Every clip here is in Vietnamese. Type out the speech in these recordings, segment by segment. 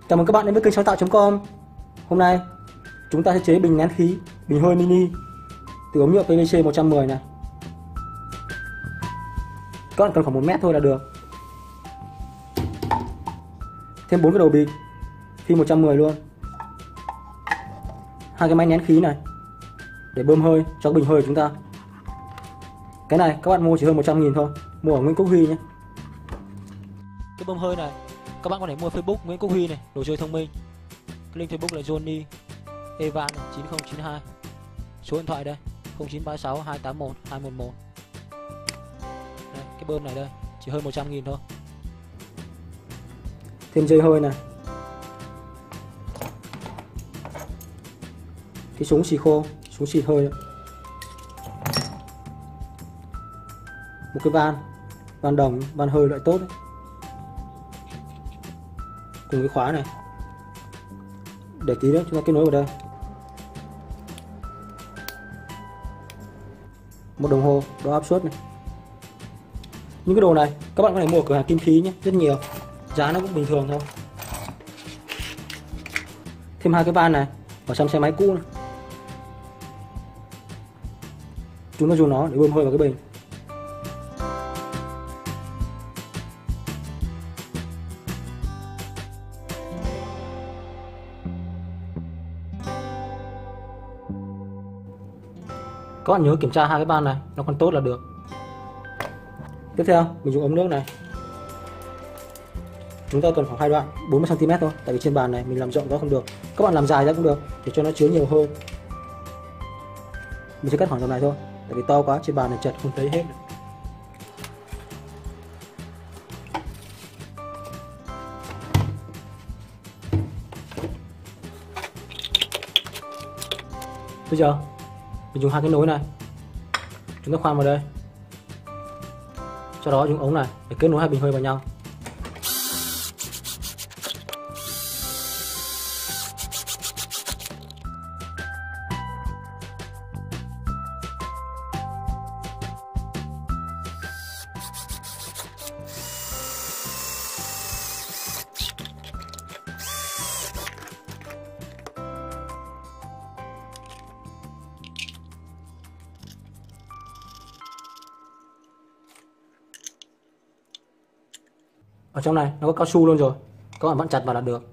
Chào mừng các bạn đến với kênh sáng tạo.com. Hôm nay chúng ta sẽ chế bình nén khí, bình hơi mini từ ống nhựa PVC 110 này. Các bạn cần khoảng 1 mét thôi là được. Thêm 4 cái đầu bịch phi 110 luôn. Hai cái máy nén khí này để bơm hơi cho cái bình hơi của chúng ta. Cái này các bạn mua chỉ hơn 100.000 thôi, mua ở Nguyễn Quốc Huy nhé. Cái bơm hơi này các bạn có thể mua Facebook Nguyễn Quốc Huy này, đồ chơi thông minh. Cái link Facebook là Johnny Evan 9092. Số điện thoại đây 0936 281 211. Đây, cái bơm này đây chỉ hơn 100.000 thôi. Thêm dây hơi này, cái súng xì khô, súng xịt hơi đấy. Một cái van đồng, van hơi loại tốt đấy. Cùng cái khóa này, để tí nữa chúng ta kết nối vào đây. Một đồng hồ đo áp suất này. Những cái đồ này các bạn có thể mua ở cửa hàng kim khí nhé, rất nhiều, giá nó cũng bình thường thôi. Thêm hai cái van này ở trong xe máy cũ này, chúng ta dùng nó để bơm hơi vào cái bình. Các bạn nhớ kiểm tra hai cái van này nó còn tốt là được. Tiếp theo mình dùng ống nước này. Chúng ta cần khoảng 2 đoạn 40 cm thôi, tại vì trên bàn này mình làm rộng quá không được. Các bạn làm dài ra cũng được để cho nó chứa nhiều hơn. Mình sẽ cắt khoảng tầm này thôi, tại vì to quá trên bàn này chật không thấy hết. Bây giờ mình dùng hai cái nối này, chúng ta khoan vào đây, sau đó dùng ống này để kết nối hai bình hơi vào nhau. Ở trong này nó có cao su luôn rồi, các bạn vặn chặt vào là được.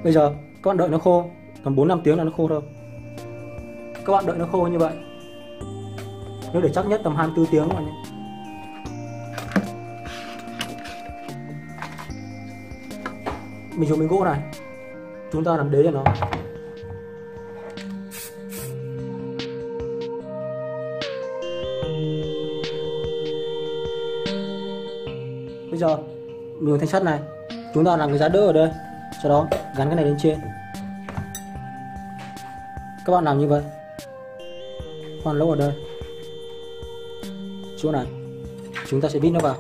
Bây giờ các bạn đợi nó khô, tầm 4-5 tiếng là nó khô thôi. Các bạn đợi nó khô như vậy. Nếu để chắc nhất tầm 24 tiếng các bạn nhé. Mình dùng miếng gỗ này, chúng ta làm đế cho nó. Bây giờ mình dùng thanh sắt này, chúng ta làm cái giá đỡ ở đây, sau đó gắn cái này lên trên. Các bạn làm như vậy, khoan lỗ ở đây, chỗ này chúng ta sẽ vít nó vào.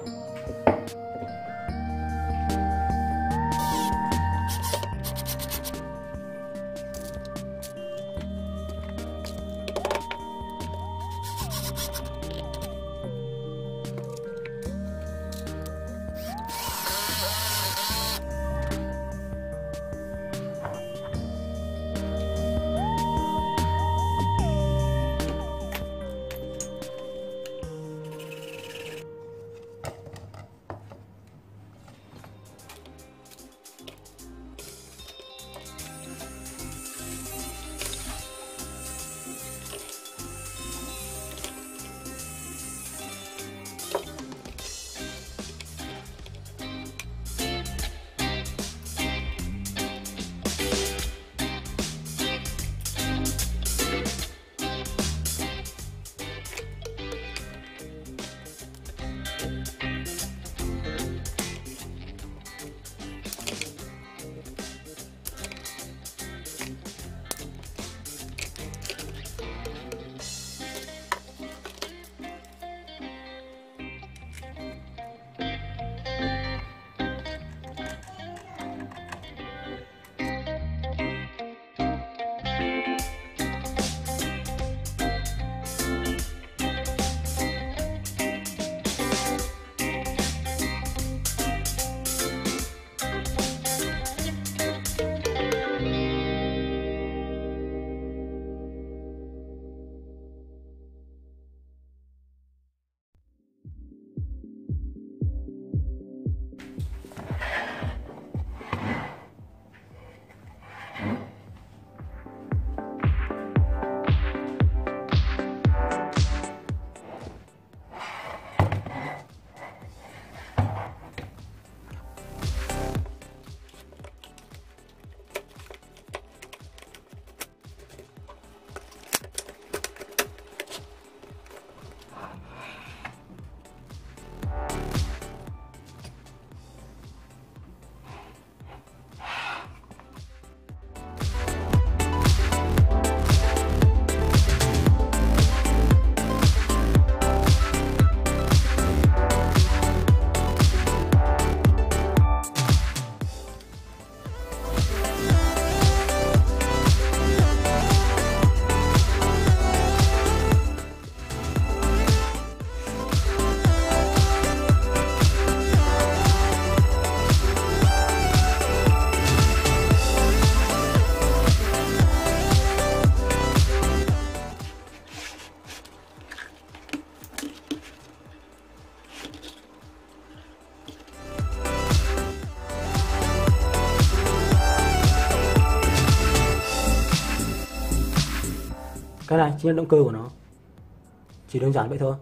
Cái này chính là động cơ của nó. Chỉ đơn giản vậy thôi.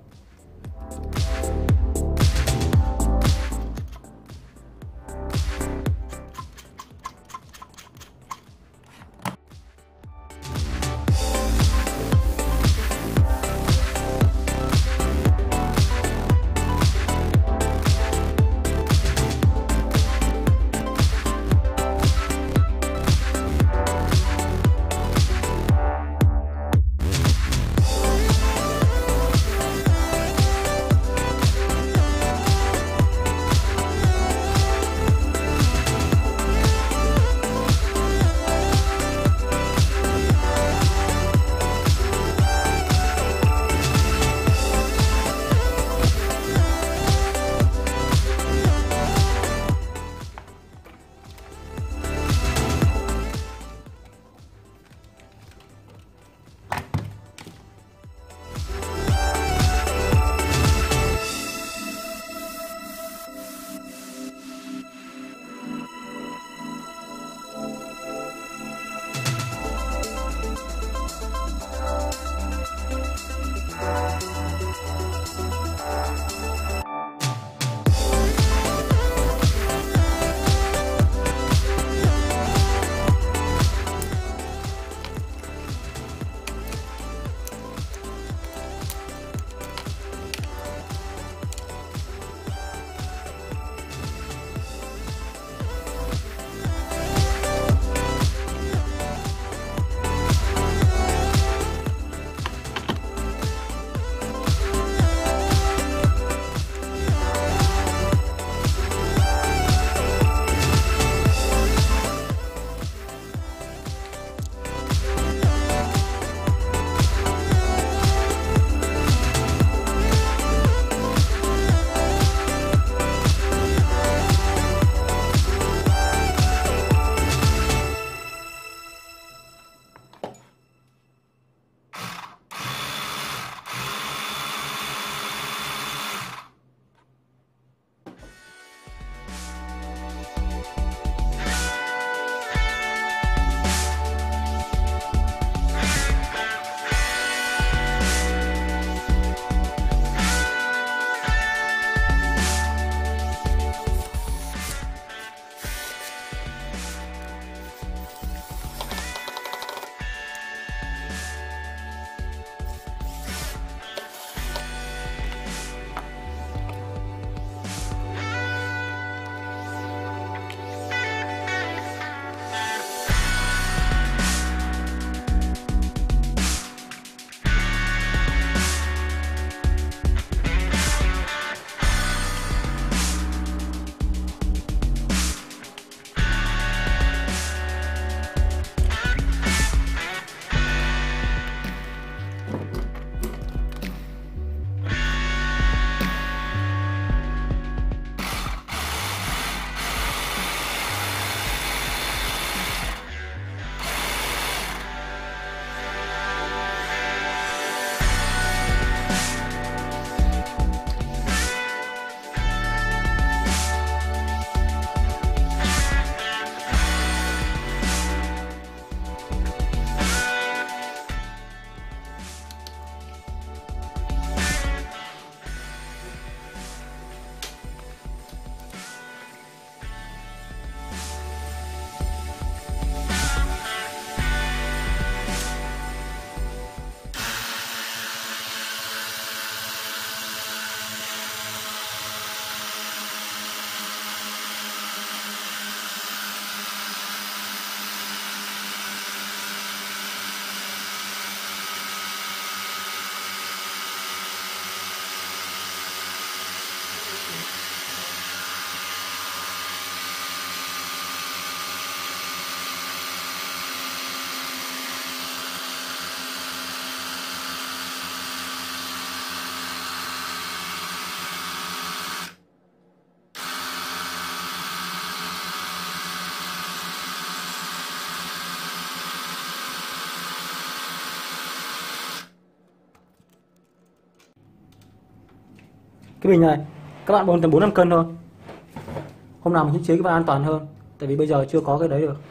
Cái bình này các bạn bơm tầm 4-5 cân thôi. Hôm nào mình thiết chế các bạn an toàn hơn, tại vì bây giờ chưa có cái đấy được.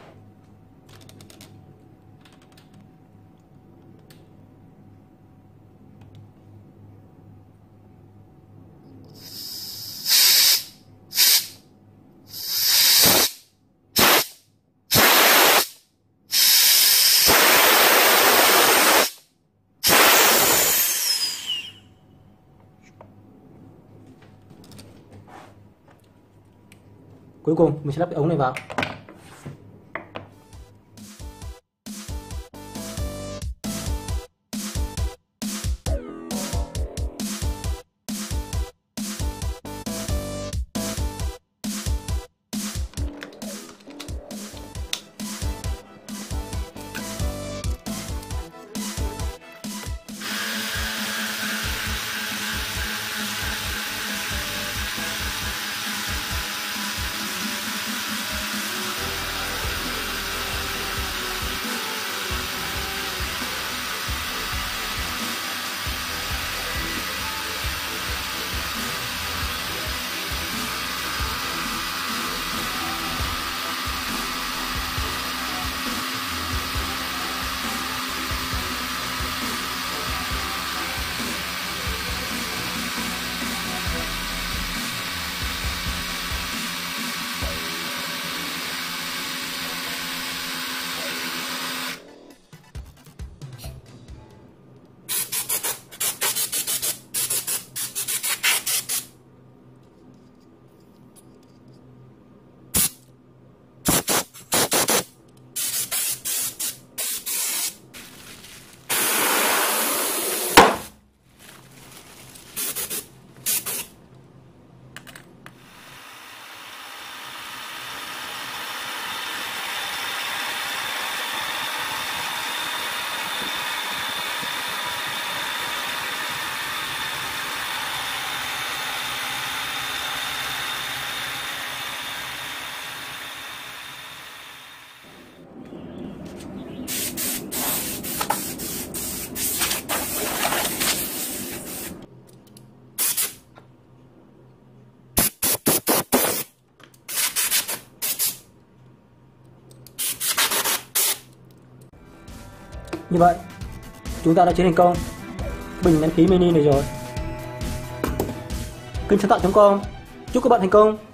Cuối cùng mình sẽ lắp cái ống này vào. Như vậy chúng ta đã chế thành công bình nén khí mini này rồi. Kênh sáng tạo.com chúc các bạn thành công.